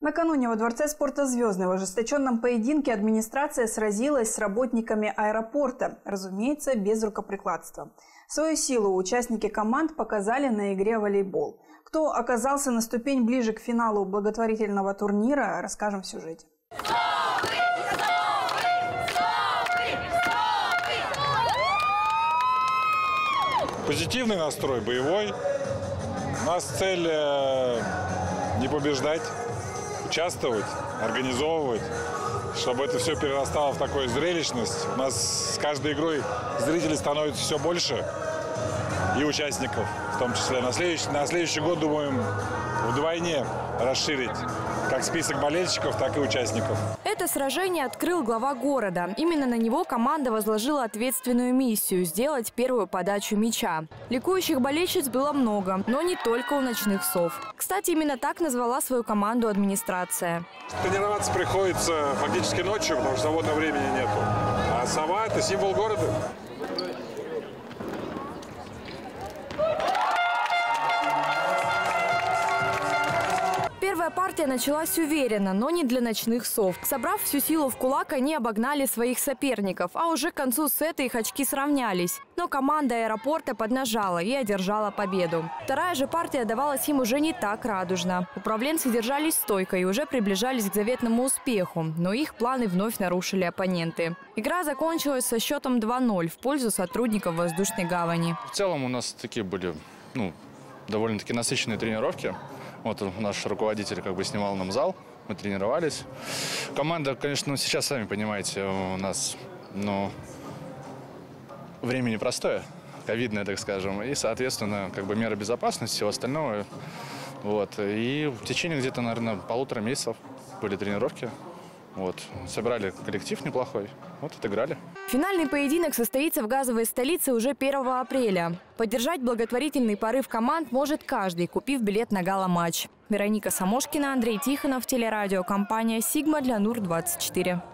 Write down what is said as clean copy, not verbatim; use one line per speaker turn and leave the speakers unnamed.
Накануне во Дворце спорта «Звездный» в ожесточенном поединке администрация сразилась с работниками аэропорта, разумеется, без рукоприкладства. Свою силу участники команд показали на игре в волейбол. Кто оказался на ступень ближе к финалу благотворительного турнира, расскажем в сюжете.
Позитивный настрой, боевой. У нас цель не побеждать, участвовать, организовывать, чтобы это все перерастало в такую зрелищность. У нас с каждой игрой зрителей становится все больше, и участников в том числе. На следующий год думаем вдвойне расширить как список болельщиков, так и участников.
Это сражение открыл глава города. Именно на него команда возложила ответственную миссию – сделать первую подачу мяча. Ликующих болельщиц было много, но не только у «Ночных сов». Кстати, именно так назвала свою команду администрация.
Тренироваться приходится фактически ночью, потому что свободного времени нету. А сова – это символ города.
Первая партия началась уверенно, но не для «Ночных сов». Собрав всю силу в кулак, они обогнали своих соперников, а уже к концу сета их очки сравнялись. Но команда аэропорта поднажала и одержала победу. Вторая же партия давалась им уже не так радужно. Управленцы держались стойко и уже приближались к заветному успеху, но их планы вновь нарушили оппоненты. Игра закончилась со счетом 2-0 в пользу сотрудников воздушной гавани.
В целом у нас такие были довольно-таки насыщенные тренировки. Вот наш руководитель снимал нам зал, мы тренировались. Команда, конечно, сейчас, сами понимаете, у нас время непростое, ковидное, так скажем. И, соответственно, меры безопасности, всего остального. И в течение где-то, наверное, 1,5 месяцев были тренировки. Собрали коллектив неплохой, отыграли.
Финальный поединок состоится в газовой столице уже 1 апреля. Поддержать благотворительный порыв команд может каждый, купив билет на гала-матч. Вероника Самошкина, Андрей Тихонов, телерадиокомпания «Сигма» для НУР-24.